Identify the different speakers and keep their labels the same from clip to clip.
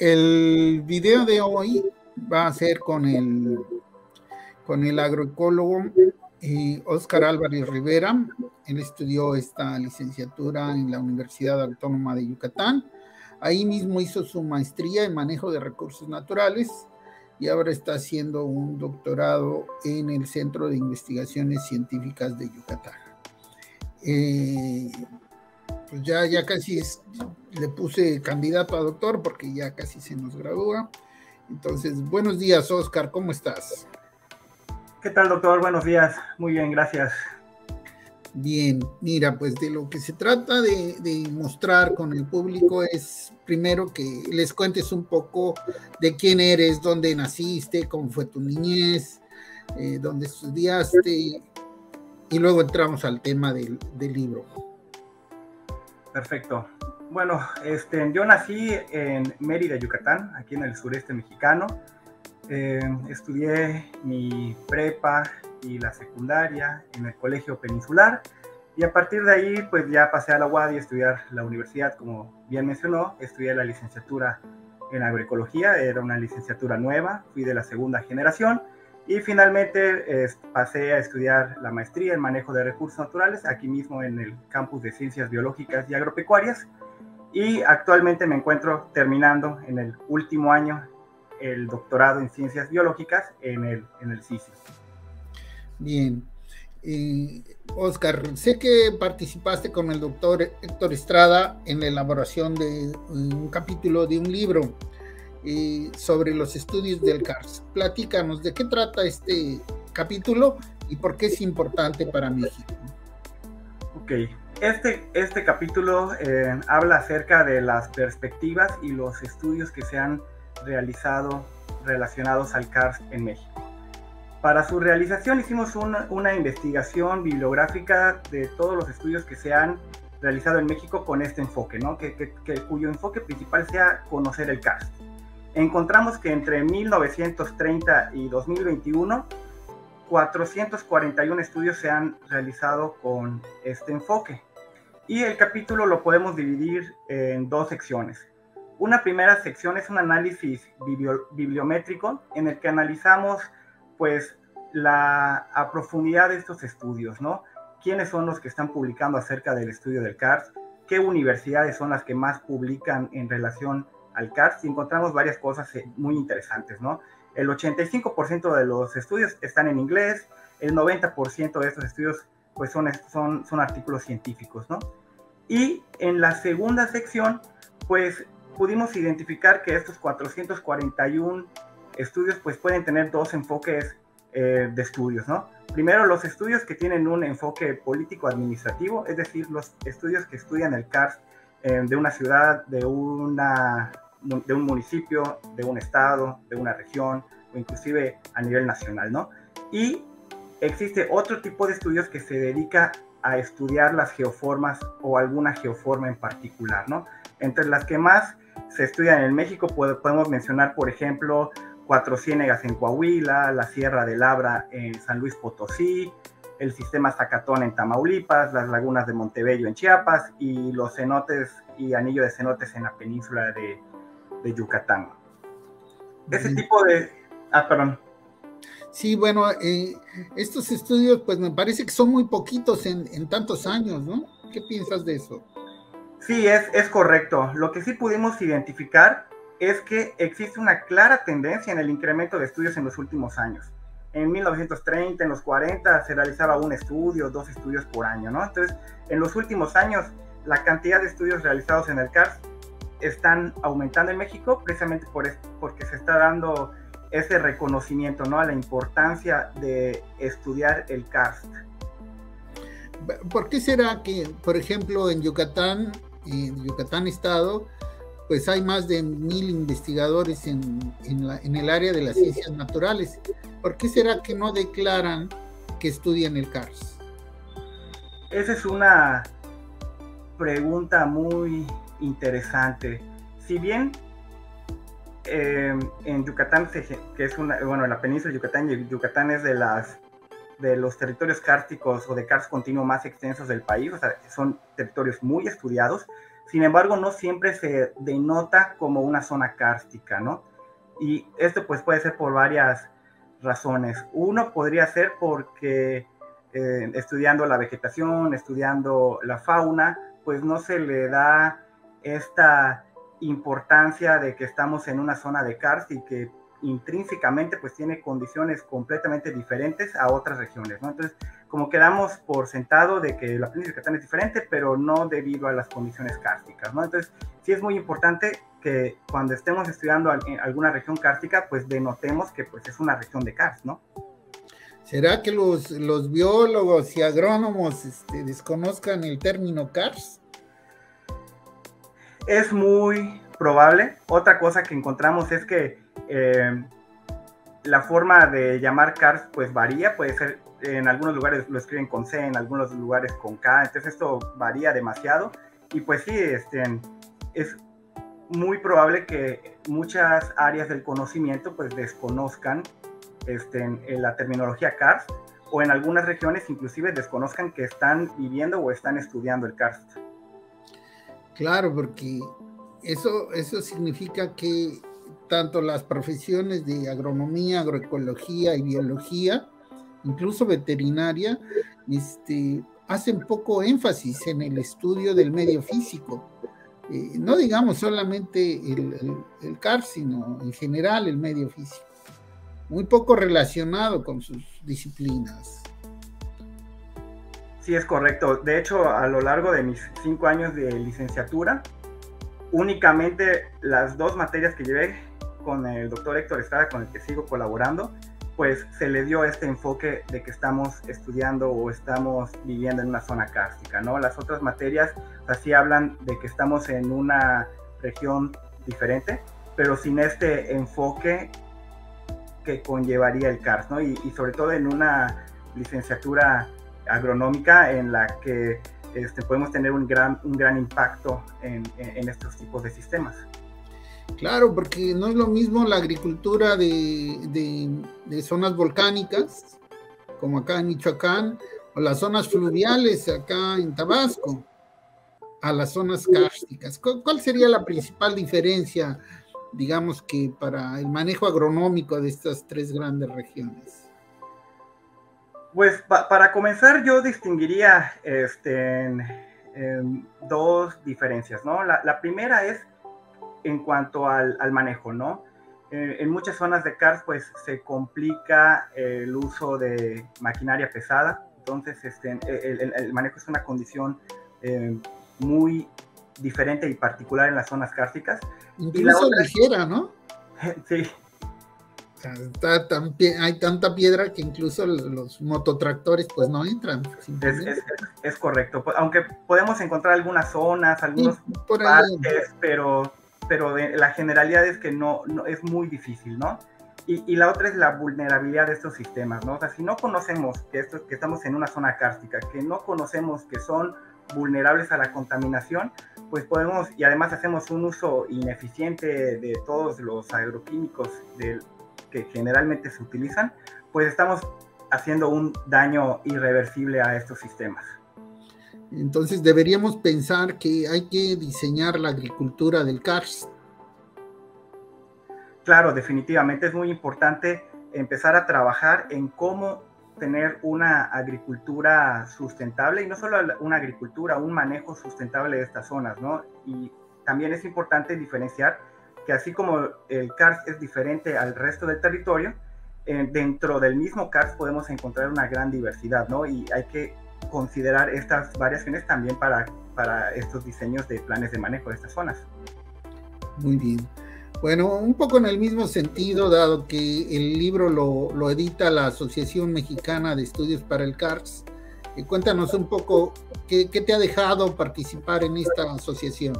Speaker 1: El video de hoy va a ser con el agroecólogo Óscar Álvarez Rivera. Él estudió esta licenciatura en la Universidad Autónoma de Yucatán. Ahí mismo hizo su maestría en manejo de recursos naturales y ahora está haciendo un doctorado en el Centro de Investigaciones Científicas de Yucatán. Pues ya casi le puse candidato a doctor porque ya casi se nos gradúa. Entonces, buenos días, Óscar, ¿cómo estás?
Speaker 2: ¿Qué tal, doctor? Buenos días. Muy bien, gracias.
Speaker 1: Bien, mira, pues de lo que se trata de mostrar con el público es primero que les cuentes un poco de quién eres, dónde naciste, cómo fue tu niñez, dónde estudiaste, y luego entramos al tema del libro.
Speaker 2: Perfecto. Bueno, yo nací en Mérida, Yucatán, aquí en el sureste mexicano. Estudié mi prepa y la secundaria en el Colegio Peninsular, y a partir de ahí pues ya pasé a la UADY a estudiar la universidad, como bien mencionó. Estudié la licenciatura en agroecología, era una licenciatura nueva, fui de la segunda generación, y finalmente pasé a estudiar la maestría en manejo de recursos naturales aquí mismo en el campus de Ciencias Biológicas y Agropecuarias, y actualmente me encuentro terminando en el último año el doctorado en Ciencias Biológicas en el CICI.
Speaker 1: Bien. Óscar, sé que participaste con el doctor Héctor Estrada en la elaboración de un capítulo de un libro sobre los estudios del CARS. Platícanos, ¿de qué trata este capítulo y por qué es importante para México?
Speaker 2: Ok, este capítulo habla acerca de las perspectivas y los estudios que se han realizado relacionados al CARS en México. Para su realización hicimos una investigación bibliográfica de todos los estudios que se han realizado en México con este enfoque, ¿no? Cuyo enfoque principal sea conocer el CARS. Encontramos que entre 1930 y 2021, 441 estudios se han realizado con este enfoque. Y el capítulo lo podemos dividir en dos secciones. Una primera sección es un análisis bibliométrico en el que analizamos pues a profundidad de estos estudios, ¿no? ¿Quiénes son los que están publicando acerca del estudio del CARS? ¿Qué universidades son las que más publican en relación al CARS? Y encontramos varias cosas muy interesantes, ¿no? El 85% de los estudios están en inglés, el 90% de estos estudios pues son artículos científicos, ¿no? Y en la segunda sección pues pudimos identificar que estos 441 estudios pues pueden tener dos enfoques de estudios, ¿no? Primero, los estudios que tienen un enfoque político-administrativo, es decir, los estudios que estudian el CARS de una ciudad, de un municipio, de un estado, de una región, o inclusive a nivel nacional, ¿no? Y existe otro tipo de estudios que se dedica a estudiar las geoformas o alguna geoforma en particular, ¿no? Entre las que más se estudian en México podemos mencionar, por ejemplo, Cuatro Ciénegas en Coahuila, la Sierra de Labra en San Luis Potosí, el sistema Zacatón en Tamaulipas, las lagunas de Montebello en Chiapas y los cenotes y anillo de cenotes en la península de Yucatán. Ese tipo de... perdón.
Speaker 1: Sí, bueno, estos estudios pues me parece que son muy poquitos en tantos años, ¿no? ¿Qué piensas de eso?
Speaker 2: Sí, es correcto. Lo que sí pudimos identificar es que existe una clara tendencia en el incremento de estudios en los últimos años. En 1930, en los 40, se realizaba un estudio, 2 estudios por año, ¿no? Entonces, en los últimos años, la cantidad de estudios realizados en el CARS están aumentando en México, precisamente porque se está dando ese reconocimiento, ¿no? A la importancia de estudiar el CARS.
Speaker 1: ¿Por qué será que, por ejemplo, en Yucatán Estado, pues hay más de 1000 investigadores en el área de las ciencias naturales? ¿Por qué será que no declaran que estudian el CARS?
Speaker 2: Esa es una pregunta muy interesante. Si bien en Yucatán, que es en la península de Yucatán, Yucatán es de los territorios kársticos o de CARS continuo más extensos del país, o sea, son territorios muy estudiados. Sin embargo, no siempre se denota como una zona kárstica, ¿no? Y esto pues puede ser por varias razones. Uno podría ser porque estudiando la vegetación, estudiando la fauna, pues no se le da esta importancia de que estamos en una zona de karst y que intrínsecamente pues tiene condiciones completamente diferentes a otras regiones, ¿no? Entonces, como quedamos por sentado de que la planicie de Yucatán es diferente, pero no debido a las condiciones kársticas, ¿no? Entonces, sí es muy importante que cuando estemos estudiando en alguna región kárstica, pues denotemos que pues es una región de karst, ¿no?
Speaker 1: ¿Será que los biólogos y agrónomos desconozcan el término karst?
Speaker 2: Es muy probable. Otra cosa que encontramos es que la forma de llamar karst pues varía, puede ser en algunos lugares lo escriben con C, en algunos lugares con K, entonces esto varía demasiado y pues sí, es muy probable que muchas áreas del conocimiento pues desconozcan la terminología karst, o en algunas regiones inclusive desconozcan que están viviendo o están estudiando el karst.
Speaker 1: Claro, porque eso significa que tanto las profesiones de agronomía, agroecología y biología, incluso veterinaria, hacen poco énfasis en el estudio del medio físico. No digamos solamente el karst, sino en general el medio físico. Muy poco relacionado con sus disciplinas.
Speaker 2: Sí, es correcto. De hecho, a lo largo de mis 5 años de licenciatura, únicamente las 2 materias que llevé con el doctor Héctor Estrada, con el que sigo colaborando, pues se le dio este enfoque de que estamos estudiando o estamos viviendo en una zona kárstica, ¿no? Las otras materias así hablan de que estamos en una región diferente, pero sin este enfoque que conllevaría el karst, ¿no? Y sobre todo en una licenciatura agronómica en la que podemos tener un gran impacto en estos tipos de sistemas.
Speaker 1: Claro, porque no es lo mismo la agricultura de zonas volcánicas, como acá en Michoacán, o las zonas fluviales acá en Tabasco, a las zonas kársticas. ¿Cuál sería la principal diferencia, digamos, que para el manejo agronómico de estas 3 grandes regiones?
Speaker 2: Pues para comenzar yo distinguiría en 2 diferencias, ¿no? La primera es en cuanto al manejo, ¿no? En muchas zonas de karst pues se complica el uso de maquinaria pesada, entonces el manejo es una condición muy diferente y particular en las zonas kársticas.
Speaker 1: Incluso ligera, ¿no?
Speaker 2: Sí.
Speaker 1: Hay tanta piedra que incluso los mototractores pues no entran.
Speaker 2: Es correcto, aunque podemos encontrar algunas zonas, algunos partes, pero la generalidad es que no es muy difícil, ¿no? Y la otra es la vulnerabilidad de estos sistemas, ¿no? O sea, si no conocemos que estamos en una zona kárstica, que no conocemos que son vulnerables a la contaminación, pues podemos, y además hacemos un uso ineficiente de todos los agroquímicos que generalmente se utilizan, pues estamos haciendo un daño irreversible a estos sistemas.
Speaker 1: Entonces deberíamos pensar que hay que diseñar la agricultura del karst.
Speaker 2: Claro, definitivamente es muy importante empezar a trabajar en cómo tener una agricultura sustentable, y no solo una agricultura, un manejo sustentable de estas zonas, ¿no? Y también es importante diferenciar que así como el karst es diferente al resto del territorio, dentro del mismo karst podemos encontrar una gran diversidad, ¿no? Y hay que considerar estas variaciones también para estos diseños de planes de manejo de estas zonas.
Speaker 1: Muy bien. Bueno, un poco en el mismo sentido, dado que el libro lo edita la Asociación Mexicana de Estudios para el karst, cuéntanos un poco qué te ha dejado participar en esta asociación.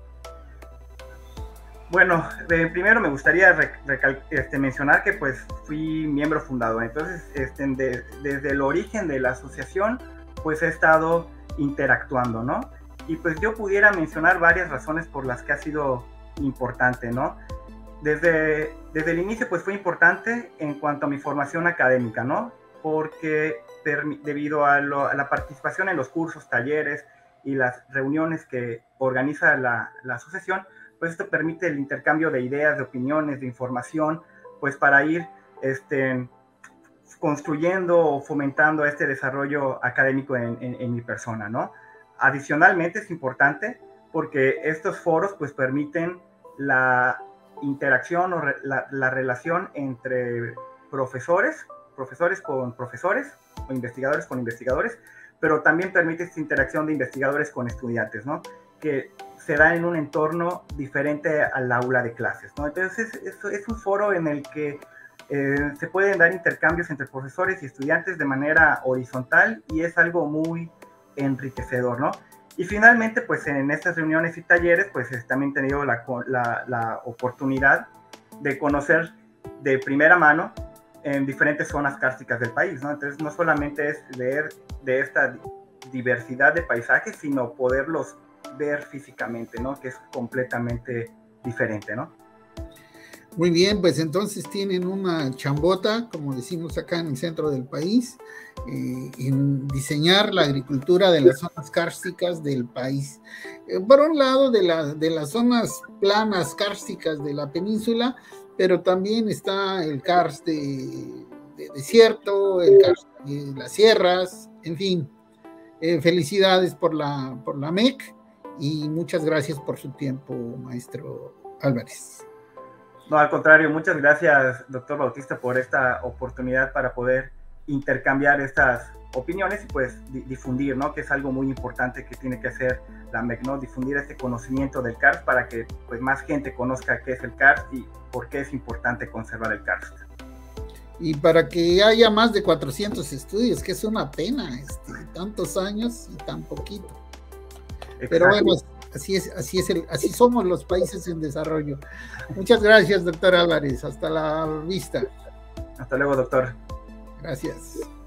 Speaker 2: Bueno, primero me gustaría mencionar que pues fui miembro fundador, entonces desde el origen de la asociación pues he estado interactuando, ¿no? Y pues yo pudiera mencionar varias razones por las que ha sido importante, ¿no? Desde el inicio pues fue importante en cuanto a mi formación académica, ¿no? Porque debido a la participación en los cursos, talleres, y las reuniones que organiza la asociación, pues esto permite el intercambio de ideas, de opiniones, de información, pues para ir construyendo o fomentando este desarrollo académico en mi persona, ¿no? Adicionalmente es importante porque estos foros pues permiten la interacción o la relación entre profesores con profesores o investigadores con investigadores, pero también permite esta interacción de investigadores con estudiantes, ¿no? Que se da en un entorno diferente al aula de clases, ¿no? Entonces es un foro en el que se pueden dar intercambios entre profesores y estudiantes de manera horizontal y es algo muy enriquecedor, ¿no? Y finalmente, pues en estas reuniones y talleres, pues también he tenido la oportunidad de conocer de primera mano en diferentes zonas kársticas del país, ¿no? Entonces no solamente es leer de esta diversidad de paisajes, sino poderlos ver físicamente, ¿no? Que es completamente diferente, ¿no?
Speaker 1: Muy bien, pues entonces tienen una chambota, como decimos acá en el centro del país, en diseñar la agricultura de las zonas kársticas del país. Por un lado, de las zonas planas kársticas de la península, pero también está el karst de desierto, el karst de las sierras, en fin. Felicidades por la MEC y muchas gracias por su tiempo, maestro Álvarez.
Speaker 2: No, al contrario, muchas gracias, doctor Bautista, por esta oportunidad para poder intercambiar estas opiniones y pues difundir, ¿no? Que es algo muy importante que tiene que hacer la MEC, ¿no? Difundir este conocimiento del karst para que pues más gente conozca qué es el karst y por qué es importante conservar el karst.
Speaker 1: Y para que haya más de 400 estudios, que es una pena, tantos años y tan poquito. Exacto. Pero bueno, así somos los países en desarrollo. Muchas gracias, doctor Álvarez. Hasta la vista.
Speaker 2: Hasta luego, doctor.
Speaker 1: Gracias.